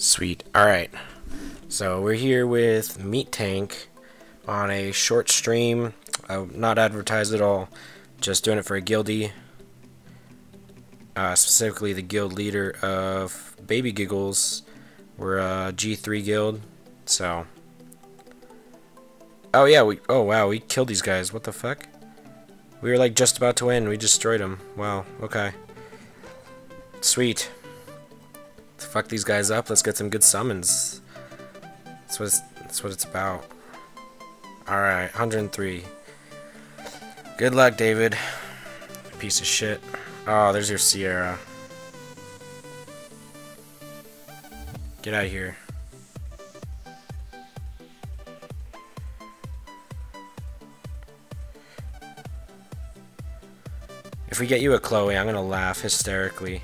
Sweet. Alright. So we're here with Meatank on a short stream. Not advertised at all. Just doing it for a guildie. Specifically the guild leader of Baby Giggles. We're a G3 guild. So. Oh yeah, oh wow, we killed these guys. What the fuck? We were like just about to win. We destroyed them. Wow, okay. Sweet. Let's fuck these guys up. Let's get some good summons. That's what it's about. Alright, 103. Good luck, David. Piece of shit. Oh, there's your Sierra. Get out of here. If we get you a Chloe, I'm gonna laugh hysterically.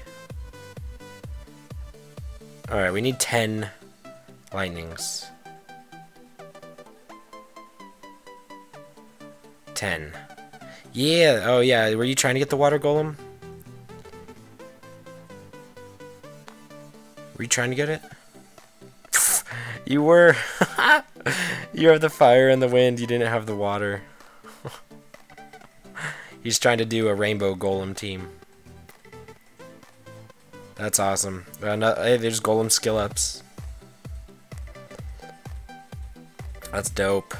Alright, we need 10 lightnings. 10. Yeah, oh yeah, were you trying to get the water golem? Were you trying to get it? You were. You have the fire and the wind, you didn't have the water. He's trying to do a rainbow golem team. That's awesome. Hey, there's golem skill ups. That's dope.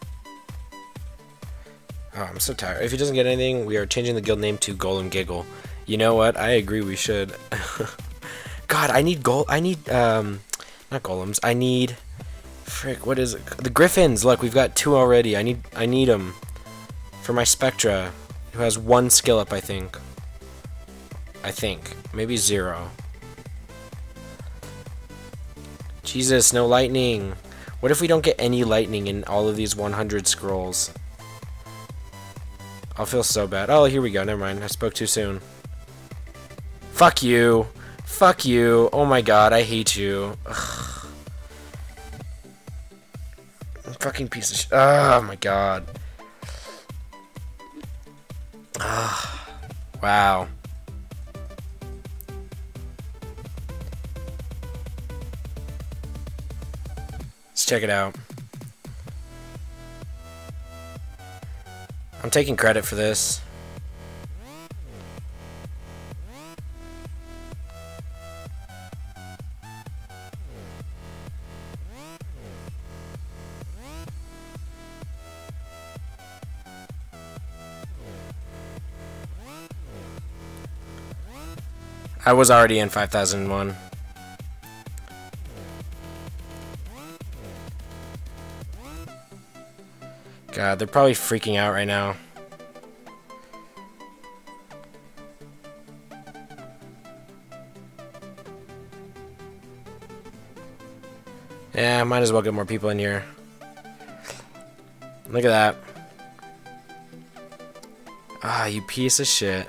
Oh, I'm so tired. If he doesn't get anything, we are changing the guild name to Golem Giggle. You know what? I agree we should. God, I need not golems. I need frick, what is it? The griffins. Look, we've got 2 already. I need them for my Spectra, who has 1 skill up, I think. Maybe 0. Jesus, no lightning. What if we don't get any lightning in all of these 100 scrolls? I'll feel so bad. Oh, here we go. Never mind. I spoke too soon. Fuck you. Fuck you. Oh my god, I hate you. Ugh. Fucking piece of shit. Oh my god. Wow. Let's check it out. I'm taking credit for this. I was already in 5001. God, they're probably freaking out right now. Yeah, might as well get more people in here. Look at that. Ah, you piece of shit.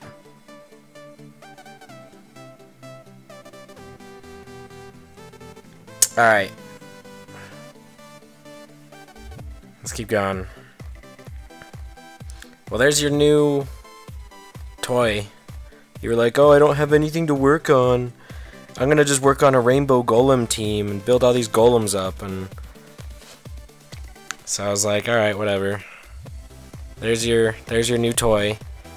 Alright. Let's keep going. Well, there's your new toy. You were like, oh, I don't have anything to work on. I'm gonna just work on a rainbow golem team and build all these golems up. And so I was like, alright, whatever. There's your new toy.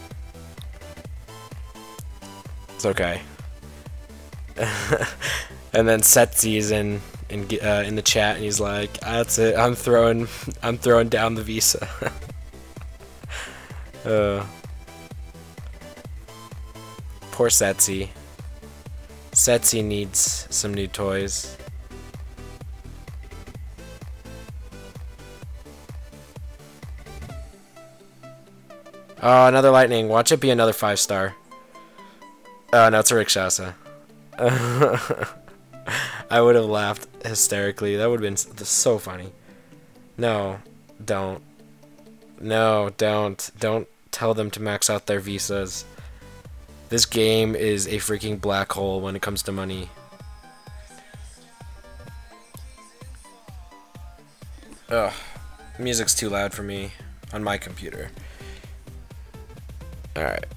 It's okay. And then Setsy's in the chat, and he's like, "That's it. I'm throwing down the visa." Poor Setsy. Setsy needs some new toys. Oh, another lightning. Watch it be another 5-star. Oh no, it's a Rikshasa. I would have laughed hysterically. That would have been so funny. No, don't. No, don't. Don't tell them to max out their visas. This game is a freaking black hole when it comes to money. Ugh. Music's too loud for me on my computer. Alright.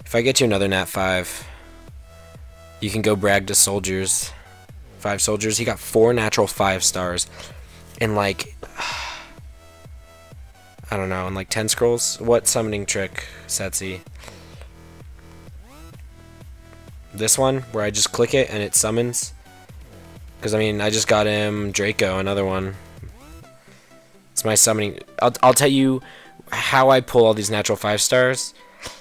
If I get you another nat 5, you can go brag to soldiers. 5 soldiers. He got 4 natural 5 stars. In like, I don't know, in like 10 scrolls. What summoning trick sets he? This one, where I just click it and it summons. Because, I mean, I just got him Draco, another one. It's my summoning. I'll tell you how I pull all these natural 5 stars.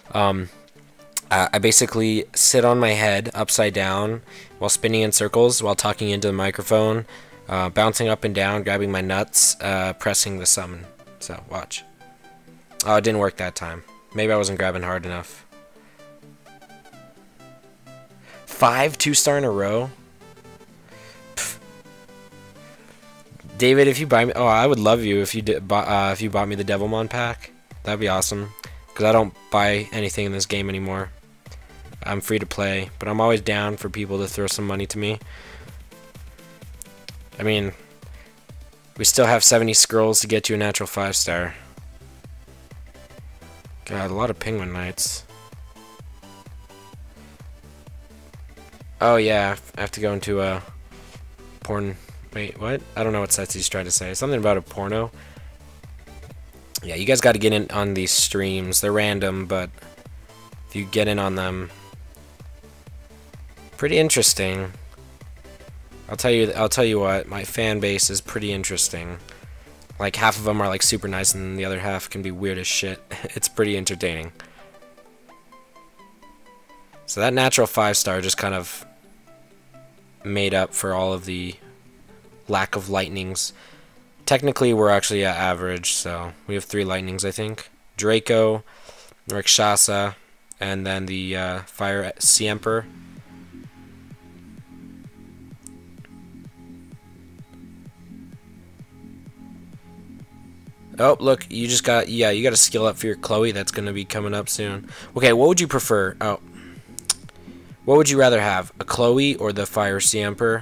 I basically sit on my head upside down while spinning in circles while talking into the microphone, bouncing up and down, grabbing my nuts, pressing the summon. So, watch. Oh, it didn't work that time. Maybe I wasn't grabbing hard enough. 5 2-star in a row? Pfft. David, if you buy me... Oh, I would love you if you bought me the Devilmon pack. That'd be awesome. Because I don't buy anything in this game anymore. I'm free to play, but I'm always down for people to throw some money to me. I mean, we still have 70 scrolls to get you a natural 5-star. God, a lot of penguin knights. Oh yeah, I have to go into a porn... Wait, what? I don't know what Setsy's trying to say. Something about a porno. Yeah, you guys got to get in on these streams. They're random, but if you get in on them, pretty interesting. I'll tell you what, my fan base is pretty interesting. Like, half of them are like super nice and the other half can be weird as shit. It's pretty entertaining. So that natural 5-star just kind of made up for all of the lack of lightnings. Technically, we're actually at average, so we have 3 lightnings, I think. Draco, Rakshasa, and then the Fire Sea Emperor. Oh, look, you just got, yeah, you got a skill up for your Chloe that's going to be coming up soon. Okay, what would you prefer? Oh. What would you rather have, a Chloe or the Fire Sea Emperor?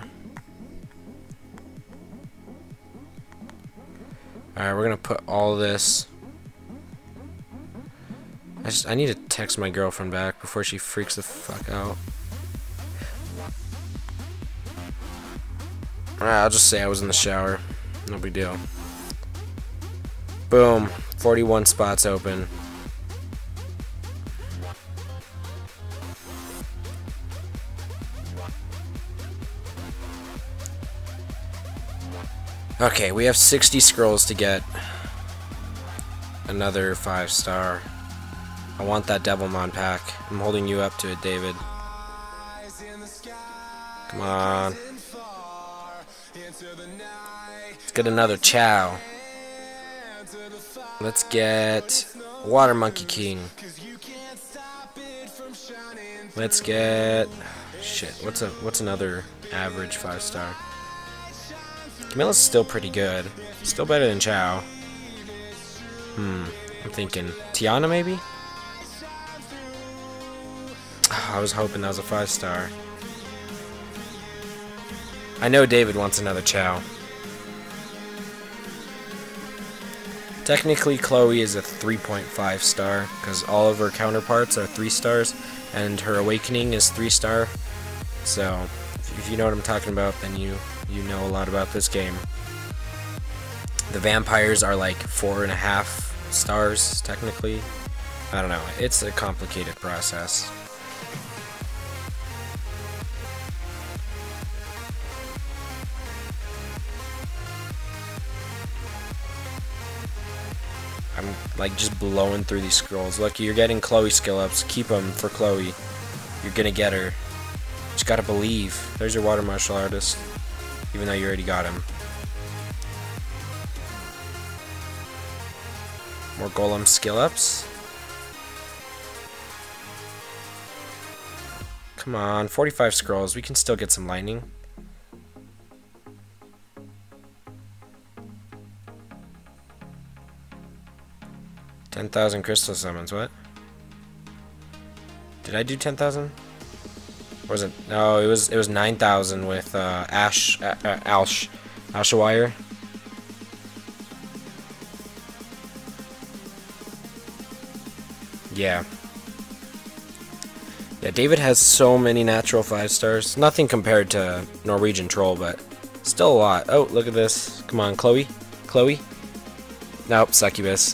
Alright, we're going to put all this. I need to text my girlfriend back before she freaks the fuck out. Alright, I'll just say I was in the shower. No big deal. Boom. 41 spots open. Okay, we have 60 scrolls to get another 5-star. I want that Devilmon pack. I'm holding you up to it, David. Come on. Let's get another Chow. Let's get Water Monkey King. Let's get... Shit, what's another average 5-star? Camilla's still pretty good. Still better than Chow. I'm thinking Tiana maybe? Oh, I was hoping that was a 5-star. I know David wants another Chow. Technically, Chloe is a 3.5 star because all of her counterparts are 3 stars, and her awakening is 3-star. So, if you know what I'm talking about, then you know a lot about this game. The vampires are like 4.5 stars, technically. I don't know. It's a complicated process. I'm like just blowing through these scrolls. Look, you're getting Chloe skill ups. Keep them for Chloe. You're gonna get her. Just gotta believe. There's your water martial artist. Even though you already got him. More golem skill ups. Come on, 45 scrolls. We can still get some lightning. $10,000 crystal summons. What? Did I do 10,000? Was it? No, it was 9,000 with Ashawire. Yeah. Yeah, David has so many natural 5 stars. Nothing compared to Norwegian Troll, but still a lot. Oh, look at this. Come on, Chloe. Chloe. Nope, Succubus.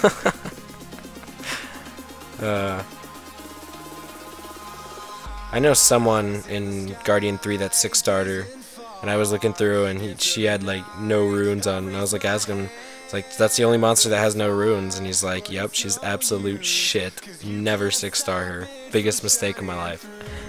I know someone in Guardian 3 that's 6 starter, and I was looking through, and she had like no runes on. And I was like asking him, it's like, that's the only monster that has no runes, and he's like, yep, she's absolute shit. Never 6-star her. Biggest mistake of my life.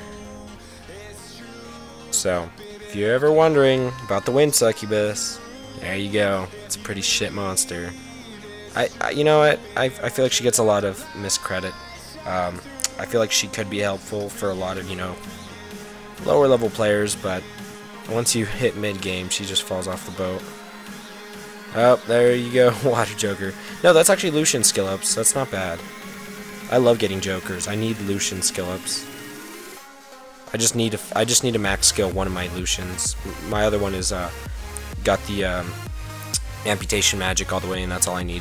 So, if you're ever wondering about the Wind Succubus, there you go. It's a pretty shit monster. You know what? I feel like she gets a lot of miscredit. I feel like she could be helpful for a lot of, you know, lower level players, but once you hit mid game, she just falls off the boat. Oh, there you go, Water Joker. No, that's actually Lucian skill ups. That's not bad. I love getting Jokers. I need Lucian skill ups. I just need to max skill one of my Lucians. My other one is got the amputation magic all the way, and that's all I need.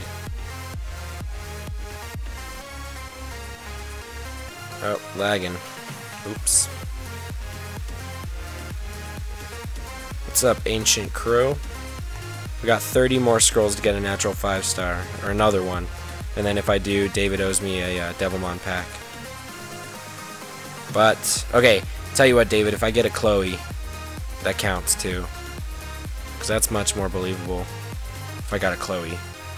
Oh, lagging. Oops. What's up, Ancient Crow? We got 30 more scrolls to get a natural 5-star, or another one. And then if I do, David owes me a Devilmon pack. But, okay, tell you what, David, if I get a Chloe, that counts too. Because that's much more believable if I got a Chloe.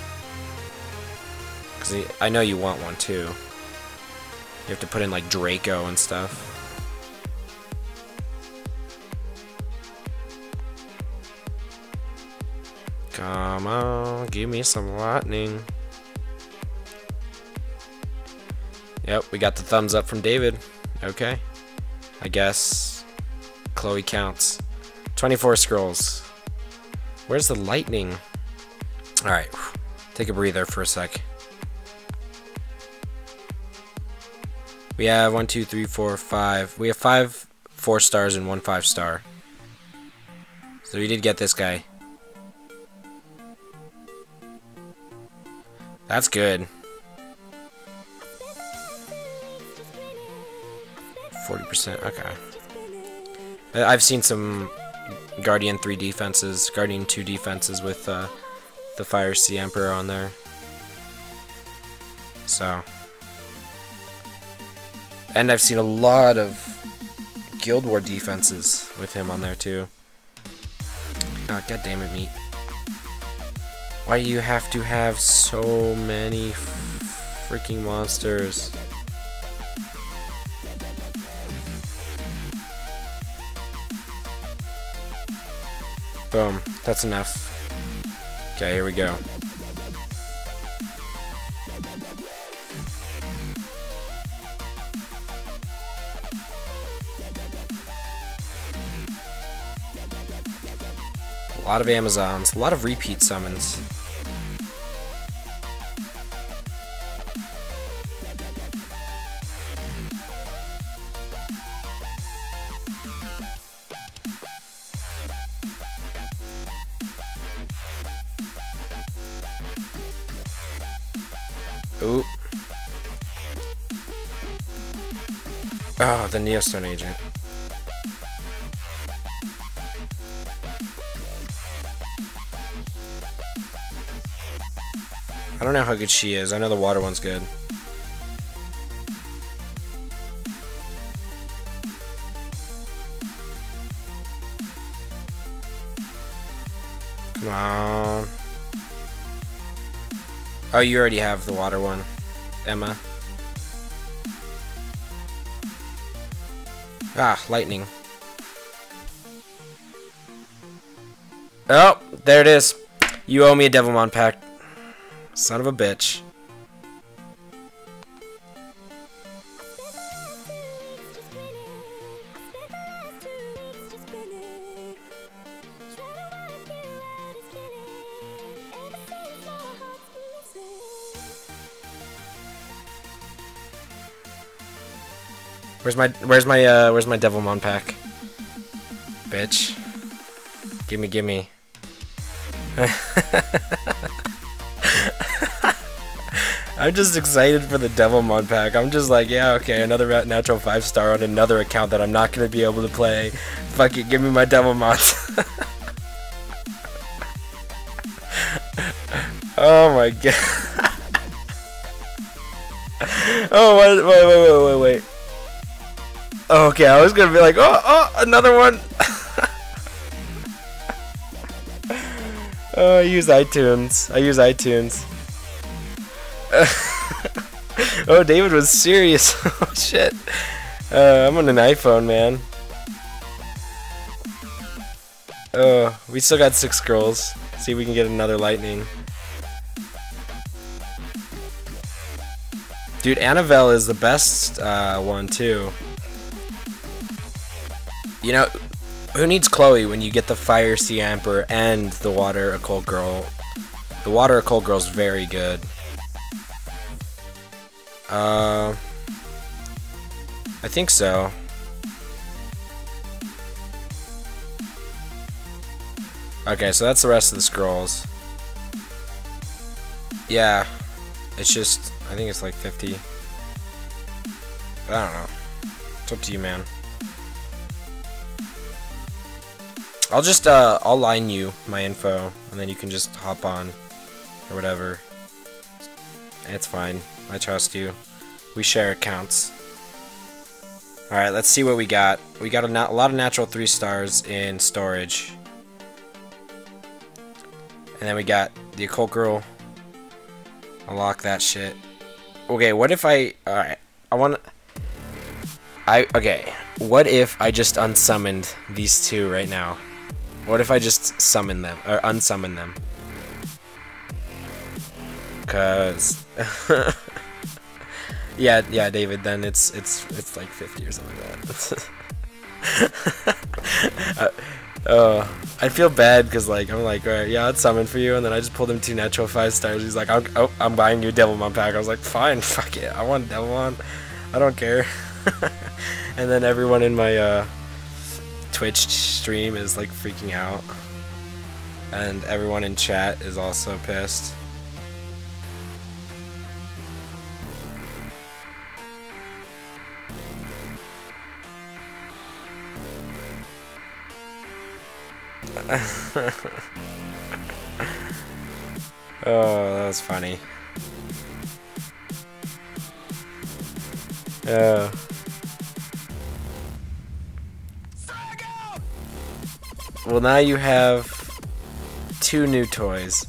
Because I know you want one too. You have to put in like Draco and stuff. Come on, give me some lightning. Yep, we got the thumbs up from David. Okay. I guess Chloe counts. 24 scrolls. Where's the lightning? Alright, take a breather for a sec. We have 1, 2, 3, 4, 5. We have 5 4-stars and 1 5-star. So we did get this guy. That's good. 40%, okay. I've seen some Guardian 3 defenses, Guardian 2 defenses with the Fire Sea Emperor on there. So. And I've seen a lot of Guild War defenses with him on there too. Oh, god damn it, Meat. Why do you have to have so many freaking monsters? Boom. That's enough. Okay, here we go. A lot of Amazons, a lot of repeat summons. Ooh. Oh, the Neostone agent. I don't know how good she is. I know the water one's good. Come on. Oh, you already have the water one, Emma. Ah, lightning. Oh, there it is. You owe me a Devilmon pack. Son of a bitch. Where's my Devilmon pack? Bitch. Gimme. I'm just excited for the Devilmon pack. I'm just like, yeah, okay, another natural 5-star on another account that I'm not gonna be able to play. Fuck it, give me my Devilmons. Oh my god. Oh, wait. Oh, okay, I was gonna be like, oh, another one. Oh, I use iTunes. Oh, David was serious. Oh, shit. I'm on an iPhone, man. Oh, we still got 6 scrolls. See if we can get another lightning. Dude, Annabelle is the best one, too. You know, who needs Chloe when you get the Fire Sea Emperor and the Water Occult Girl? The Water Occult Girl's very good. I think so. Okay, so that's the rest of the scrolls. Yeah, it's just, I think it's like 50. I don't know. It's up to you, man. I'll just, I'll line you my info, and then you can just hop on, or whatever. It's fine. I trust you. We share accounts. Alright, let's see what we got. We got a lot of natural 3 stars in storage. And then we got the Occult Girl. Unlock that shit. Okay, what if I... Alright, okay, what if I just unsummoned these 2 right now? What if I just summon them, or unsummon them? Cause... yeah, David, then it's like 50 or something like that. I feel bad because like I'm like, alright, yeah, I'd summon for you, and then I just pulled him 2 natural 5 stars. He's like, I'm buying you a Devilmon pack. I was like, fine, fuck it, I want Devilmon. I don't care. And then everyone in my Twitch stream is like freaking out, and everyone in chat is also pissed. Oh, that was funny. Well, now you have 2 new toys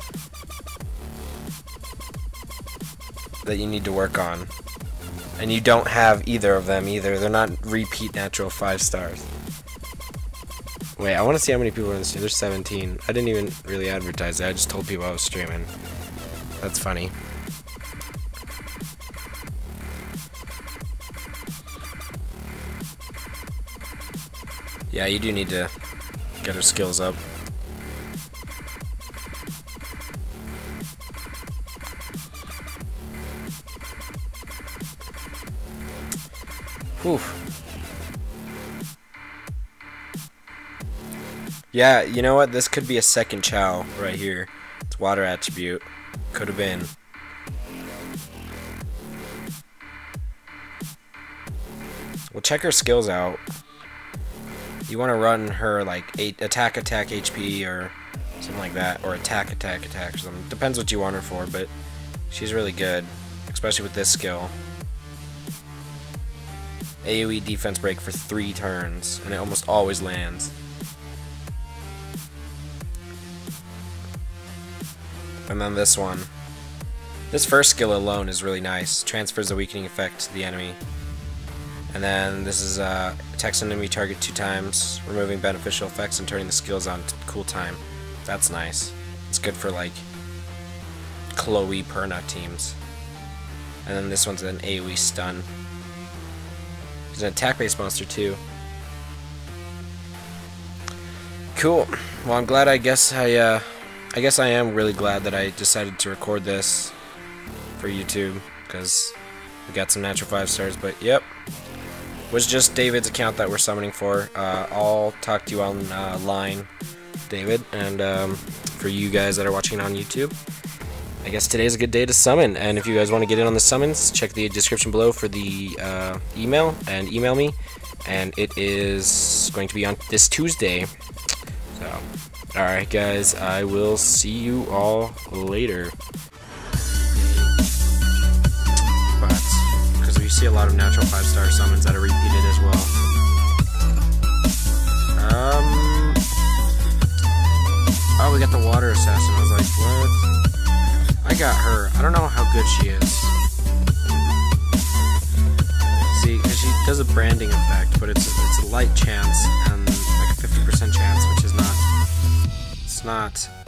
that you need to work on. And you don't have either of them either. They're not repeat natural 5 stars. Wait, I want to see how many people are in the stream. There's 17. I didn't even really advertise it. I just told people I was streaming. That's funny. Yeah, you do need to get her skills up. Whew. Yeah, you know what? This could be a second Chow right here. It's water attribute. Could have been. Well, check her skills out. You want to run her like attack HP or something like that, or attack or something. Depends what you want her for, but she's really good, especially with this skill. AoE defense break for 3 turns, and it almost always lands. And then this one. This first skill alone is really nice. Transfers the weakening effect to the enemy. And then this is attacks an enemy target 2 times, removing beneficial effects and turning the skills on to cool time. That's nice. It's good for like Chloe Perna teams. And then this one's an AoE stun. There's an attack-based monster too. Cool. Well, I'm glad. I guess I am really glad that I decided to record this for YouTube, because we got some natural 5 stars. But yep, was just David's account that we're summoning for. I'll talk to you on line, David, and for you guys that are watching on YouTube. I guess today's a good day to summon, and if you guys want to get in on the summons, check the description below for the email, and email me, and it is going to be on this Tuesday. So, alright guys, I will see you all later. But, because we see a lot of natural 5-star summons that are repeated as well. Oh, we got the water assassin. I was like, what? I got her. I don't know how good she is. See, because she does a branding effect, but it's a light chance and like a 50% chance, which is not. It's not